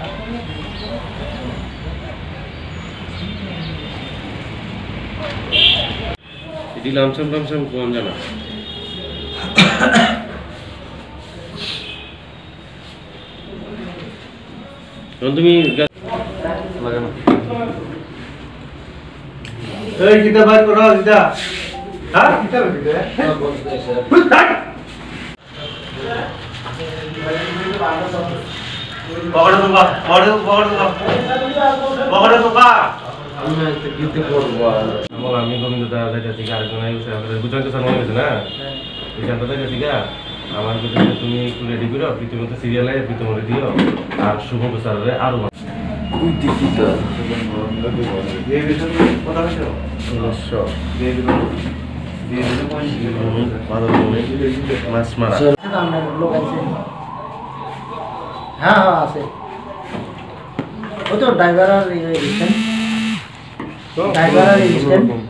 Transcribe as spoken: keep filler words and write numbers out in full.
এটি lump sum lump sum কোন জানা তুমি লাগানো এই কিটা বাইর করো কিটা হ্যাঁ কিটা কিটা পকড়ে তো বাপ পকড়ে পকড়ে বাপ পকড়ে তো বাপ আমি একটা গীতে করবো আমার আমি গোবিন্দ দাদা দাদা থেকে আরেকজন আইসে আমাদের বুঝাই তো সামনে হয়েছে না এই জানতে দাদা থেকে আমার কাছে তুমি একটু রেডি করো প্রীতমতো সিরিয়ালে প্রীতমরে দিও আর শুভ স্যারের আরো ওই দেখি তো এই বিষয়ে কথা হচ্ছে অবশ্য এই ভালো মাছ মারা হ্যাঁ হ্যাঁ আছে ওই তো ড্রাইভার আর রিস্টেন্ট ড্রাইভার আর রিস্টেন্ট